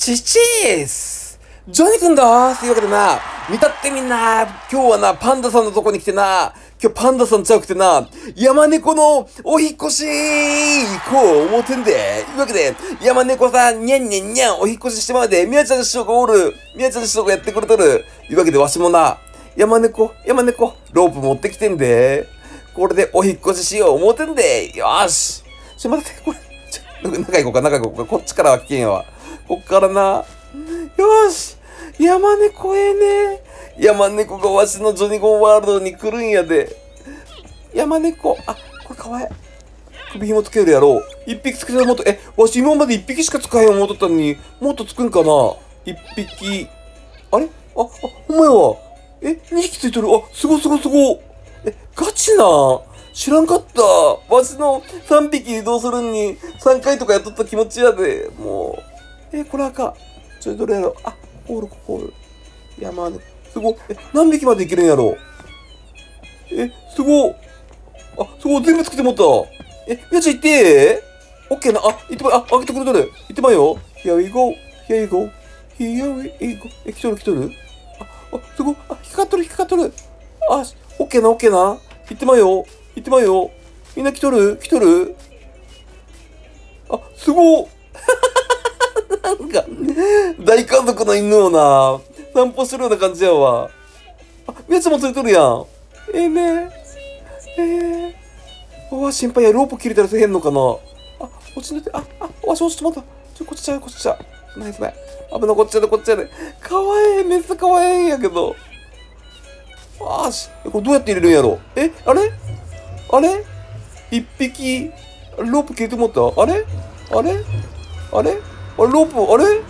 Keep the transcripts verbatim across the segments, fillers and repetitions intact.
チチースジョニーくんだーというわけでな、見たってみんな、今日はな、パンダさんのとこに来てな、今日パンダさんちゃうくてな、山猫のお引っ越し行こう思ってんで。というわけで、山猫さん、にゃんにゃんにゃん、お引っ越ししてまうで、みやちゃんの師匠がおる。みやちゃんの師匠がやってくれとる。というわけで、わしもな、山猫、山猫、ロープ持ってきてんで。これでお引っ越ししよう思ってんで。よーし。ちょ、待って、これ、ちょ、中行こうか、中行こうか。こっちからは危険やわ。こっからな。よーし。山猫ええね。山猫がわしのジョニゴンワールドに来るんやで。山猫。あ、これかわいい。首紐つけるやろ。一匹つけたらもっと、え、わし今まで一匹しか使えへん思っとったのに、もっとつくんかな一匹。あれあ、あ、ほんまやわ。え、二匹ついとる。あ、すごすごすご。え、ガチな知らんかった。わしの三匹移動するんに三回とかやっとった気持ちやで。もう。え、これあかん。ちょいどれやろ。あ、ここおる、ここおる。山猫。すご。え、何匹までいけるんやろ。え、すご。あ、すごい、全部つけてもった。え、みやちゃん行ってー。オッケーな。あ、行ってまい、あ、開けてくれとる。行ってまいよ。Here we go. Here we go. Here we go. え、来とる来とる。あ、あ、すごい。あ、引っかかっとる引っかかっとる。あ、オッケーな、オッケーな。行ってまいよ。行ってまいよ。みんな来とる来とる。あ、すご。なんか、大家族の犬をな、散歩してるような感じやわ。あ、みやちゃんもついとるやん。ええね。ええー。うわ、心配や。ロープ切れたらせへんのかな。あ、落ちんでて、あ、あ、わし落ちてまった。ちょ、こっちちゃう、こっちちゃう。すまへん、すまへん。危ない、こっちやで、こっちやで。かわいい。めっちゃかわいいんやけど。あーし、これどうやって入れるんやろ。え、あれあれ一匹、ロープ切れてもったあれあれあれあれロープ、あれどういう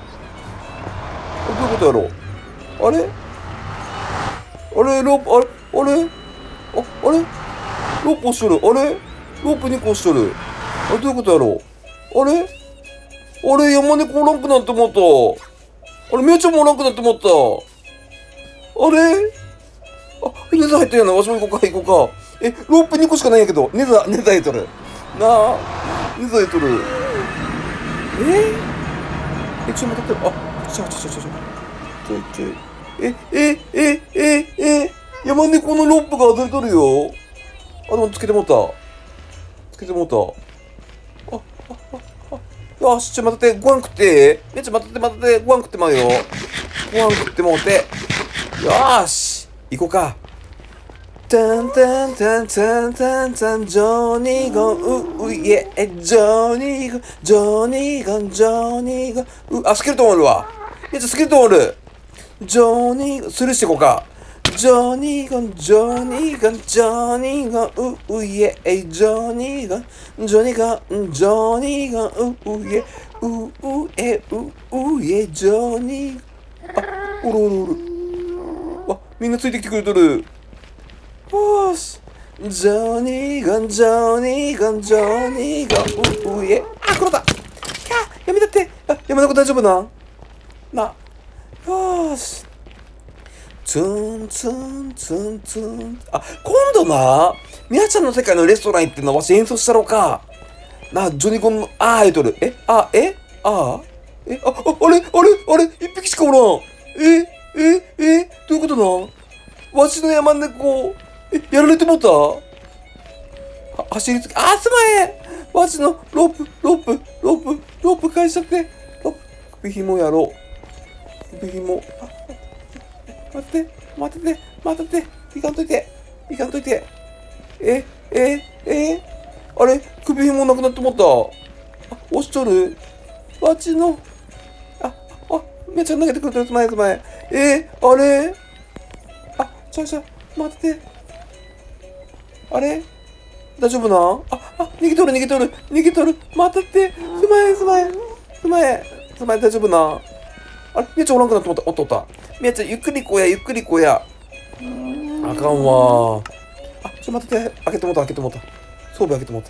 ことやろうあれあれロープ、あれあれあ、あれロープ押しとるあれロープにこ押しとるあれどういうことやろうあれあれ山猫おらんくなって思ったあれみやちゃんもおらんくなって思ったあれあ、ネザ入ったやな。わしも行こうか、行こうか。え、ロープにこしかないんやけど、ネザ、ネザ入っとる。なあ、ネザ入っとる。ええ、ちょ、待って、あ、ちょ、ちょ、ちょ、ちょ、ちょ、ちょいちょい。え、え、え、え、え、山猫のロープが外れとるよ。あ、でもつけてもった。つけてもった。あ、あ、あ、あ、よし、ちょ、待ってて、ご飯食って。え、ちょ、待ってて、待ってて、ご飯食ってまうよ。ご飯食ってもうて。よーし。行こうか。タンタンタンタンタンタンジョニーゴンウウイエジョニーゴンジョニーゴンジョニーゴンうあスケルトンおるわいやスケルトンおるジョニーゴンスルーしていこうかジョニーゴンジョニーゴンジョニーゴンウウイエジョニーゴンジョニーゴンジョニーゴンウウイエウウエウウイエジョニーあおるおるおるあみんなついてきてくれとるよし。ジョニーガン、ジョニーガン、ジョニーガン、う、う、いえ。あ、転んだ。キャーやめたって。あ、山猫大丈夫なな。よーし。ツンツンツンツン。あ、今度な、みやちゃんの世界のレストラン行ってんのわし演奏したろうか。な、ジョニーゴンの、あー言うとる。え、あ、え、あーえ、あ、あ、あれ、あれ、あれ、一匹しかおらん。え、え、え、どういうことなわしの山猫、え、やられてもうたは走りつけ、あ、すまへんわしのロープ、ロープ、ロープ、ロープ返しちゃって。ロープ、首紐やろう。首紐。あ、待って、待ってて、待ってて、いかんといて、いかんといて。え、え、え、あれ首紐なくなってもった。あ、押しとるわしの、あ、あ、めっちゃ投げてくれてる、すまへんすまへん。え、あれあ、ちょいちょい、待ってて。あれ大丈夫なあ、あ、逃げとる、逃げとる、逃げとる。待ってって。すまへん、すまへん。すまへん。すまへん、大丈夫なあれみやちゃんおらんくなって思った。おっとおった。みやちゃん、ゆっくりこや、ゆっくりこや。あかんわ。あ、ちょ、待ってて。開けてもった、開けてもった。装備開けてもった。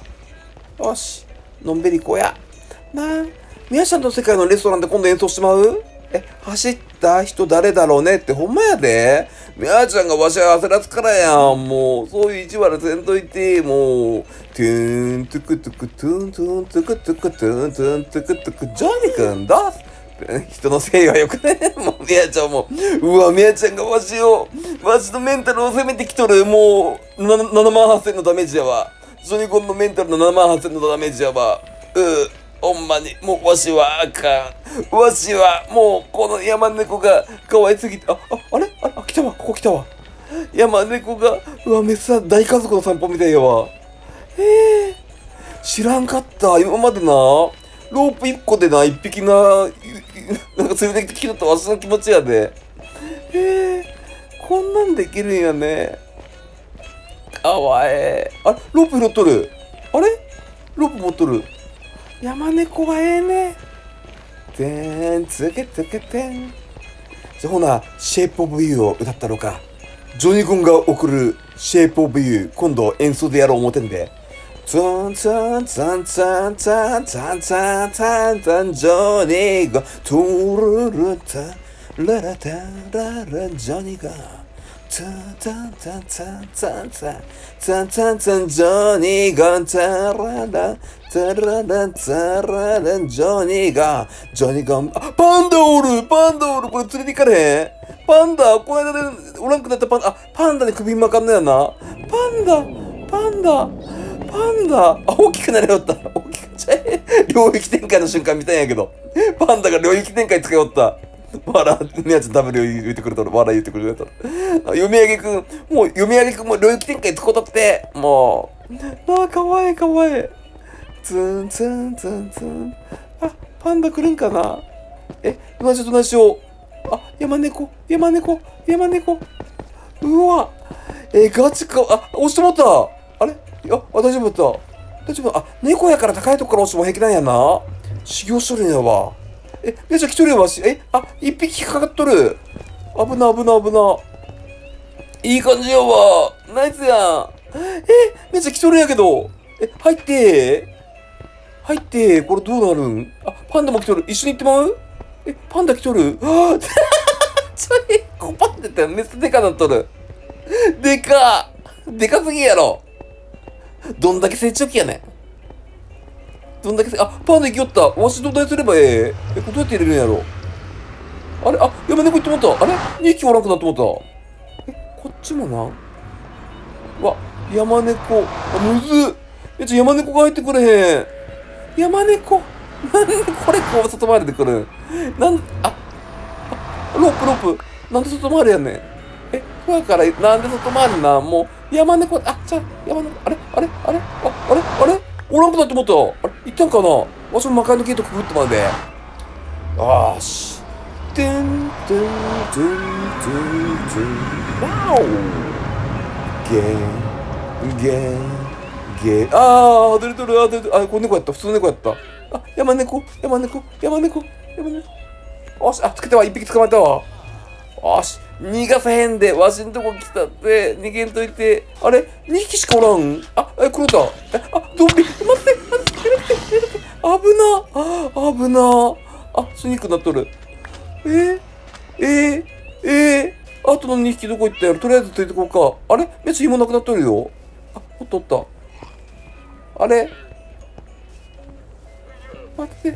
よし。のんびりこや。なあ。みやちゃんの世界のレストランで今度演奏してまうえ、走った人誰だろうねってほんまやで。みやちゃんがわしは焦らすからやん。もう、そういう意地悪せんといて、もう。トゥーン、トゥクトゥク、トゥントゥン、トゥクトゥク、トゥントゥン、トゥクトゥク、ジョニーくんどうす人のせいはよくね。もう、みやちゃんも、うわ、みやちゃんがわしを、わしのメンタルを攻めてきとる。もう、ななまんはっせんのダメージやわ。ジョニコンのメンタルのななまんはっせんのダメージやわ。うう、ほんまに、もう、わしはあかん。わしは、もう、この山猫が可愛すぎて、あ、あ、あれあれあ、来たわ、ここ来たわ。山猫が、うわ、めっちゃ大家族の散歩みたいやわ。ええー、知らんかった。今までな、ロープいっこでな、いっぴきな、なんか連れてきてきたとわしの気持ちやで。ええー、こんなんできるんやね。かわええ。あれロープ拾っとる。あれロープ持っとる。山猫はええね。てん、つけつけてん。じゃあほな、シェイプオブユーを歌ったろか。ジョニー君が送るシェイプオブユー、今度演奏でやろう思てんで。ツンツンツンツンツンツンツンツンツンジョニーがトゥルルタララタララジョニーがツンツンツンツンツンツンツンツンツンジョニーがタララタララタララジョニーがジョニーがあパンダおるパンダおるこれ連れて行かれへんパンダこの間でおらんくなったパンダあパンダに首巻かんのやなパンダパンダパンダあ大きくなりよった大きくちゃえ領域展開の瞬間見たんやけどパンダが領域展開使いよったわらみやちゃん食べるよ言ってくれたらわら言ってくれたら読み上げくんもう読み上げくんも領域展開使うとってもうああかわいいかわいいツンツンツンツンあパンダ来るんかなえ同じと同じよあ山猫山猫山猫うわえガチかあ押してもったあれあ、大丈夫だった。大丈夫あ、猫やから高いとこから落ちても平気なんやな。修行しとるんやわ。え、めちゃ来とるやわし。え、あ、一匹かかっとる。危な危な危な。いい感じやわ。ナイスやん。え、めちゃ来とるんやけど。え、入って。入って。これどうなるんあ、パンダも来とる。一緒に行ってまうえ、パンダ来とるはぁちょい、こパンダってめっちゃでかなっとる。でかでかすぎやろ。どんだけ成長期やねん。どんだけせ、あ、パンダ行きよった。わしどないすればえええ、これどうやって入れるんやろあれあ、山猫行ってもった。あれ ?に 匹おらんくなってもった。え、こっちもな。うわ、山猫。あ、むずっ。え、ちょ、山猫が入ってくれへん。山猫。なんでこれこう外回りで来るんなん、あ、あ、ロープロープ。なんで外回りやねん。え、ほやからなんで外回りなもう、山猫、あ、じゃあ、山猫、あれあれあれあ、あれあれおらんくなって思った。あれ行ったんかなわしも魔界のゲートくぐってまで。よーし。てんてんてんてんてん。わおゲーゲーゲーあー、出る出る、あ、出る、あ、これ猫やった。普通の猫やった。あ、山猫、山猫、山猫、山猫。よし、あ、つけたわ。一匹捕まえたわ。よし。逃がさへんで、わしんとこ来たって、逃げんといて。あれ ?に 匹しかおらんあ、え、狂った。え、あ、ゾンビ。待って、待って、待って、危な。あ、危な。あ、スニークなっとる。えー、えー、えー、あとのにひきどこ行ったやろとりあえずついてこうか。あれめっちゃ芋なくなっとるよ。あ、おっとおった。あれ待って。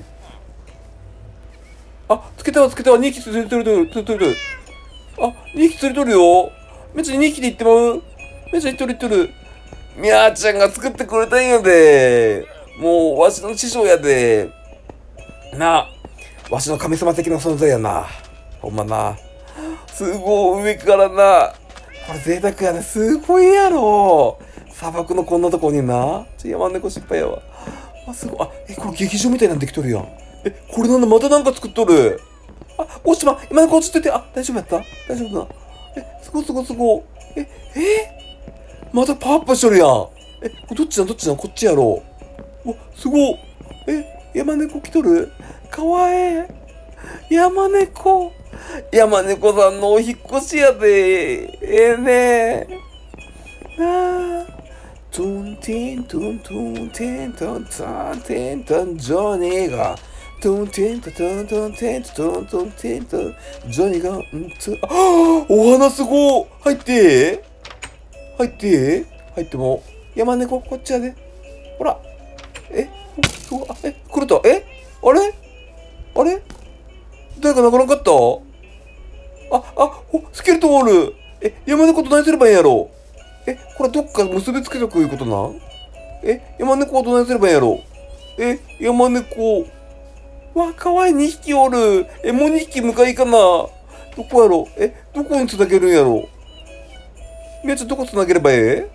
あ、つけたわ、つけたわ。にひきついてる、ついてる、ついてる。あ、にひき釣りとるよ。めっちゃにひきで行ってまうめっちゃ行っとる行っとる。みやちゃんが作ってくれたんやで。もう、わしの師匠やで。なあ、わしの神様的な存在やな。ほんまな。すごい上からな。これ贅沢やね。すごいやろ。砂漠のこんなとこにな。ちょ、山猫失敗やわ。あ、すごい。あ、え、これ劇場みたいなんできとるやん。え、これなんだまたなんか作っとる。あ、落ちま、今の子落ちてて、あ、大丈夫やった大丈夫だ。え、すごいすごいすごい。え、えまたパワーアップしとるやん。え、どっちだどっちだこっちやろう。お、すごい。え、山猫来とるかわいい。山猫。山猫さんのお引っ越しやで。ええねなあ。トゥンティントゥントゥンテントンタンテントンジョニーがトンテントトントンテントトントンテントジョニーがんつあお花すごい入って入って入っても山猫こっちやでほらえすごいあえ来るとえあれあれ誰かなくなかった？あ、あ、お、スケルトンおる。え、山猫と何すればいいんやろ？え、これどっか結びつけとくいうことなん？え、山猫はどないすればいいんやろ？え、山猫。わ、かわいいにひきおる。え、もうにひき迎え行かな。どこやろ？え、どこにつなげるんやろ？みやちゃんどこつなげればええ？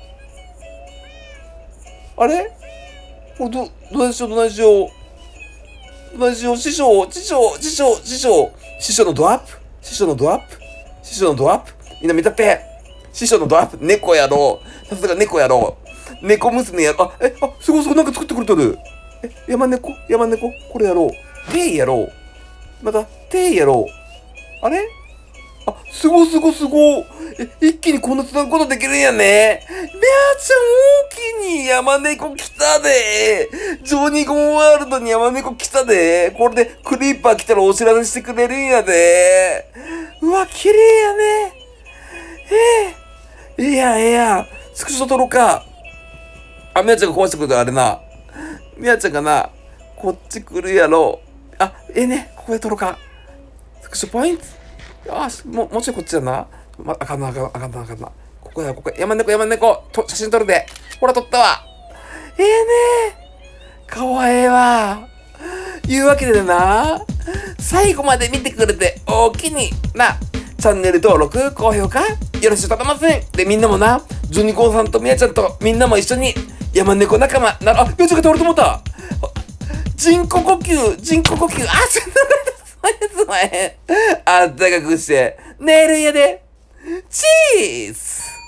あれこれど、どないしよう、どないしよう。どないしよう、師匠、師匠、師匠、師匠。師匠のドアップ師匠のドアップ師匠のドアップみんな見たって。師匠のドアップ猫やろう。さすが猫やろう。猫娘やろう。あ、え、あ、すごいすごいなんか作ってくれとる。え、山猫山猫これやろう。テイやろう。また、テイやろう。あれあ、すごすごすご。え、一気にこんな繋ぐことできるんやね。べあちゃん大きに山猫来たで。ジョニーゴンワールドに山猫来たで。これでクリーパー来たらお知らせしてくれるんやで。うわ、綺麗やね。ええ。ええやんええやん。スクショ撮ろうか。あ、みやちゃんが壊してくれたあれな。みやちゃんがな、こっち来るやろ。あ、ええね。ここで撮ろうか。スクショポイント。よし、もう、もうちょいこっちやな。ま、あかんな、あかんな、あかんな、あかんな。ここや、ここや。山猫、山猫。と、写真撮るで。ほら、撮ったわ。ええねー。かわええわ。いうわけでな、最後まで見てくれて、おおきに、な、チャンネル登録、高評価、よろしく頼ません。で、みんなもな、ジョニコウさんとみやちゃんと、みんなも一緒に、山猫仲間、なら、あ、みやちゃんが倒れてもった。人工呼吸、人工呼吸、あ、ちょっと待って、すまへん。あったかくして、寝るんやで。チーズ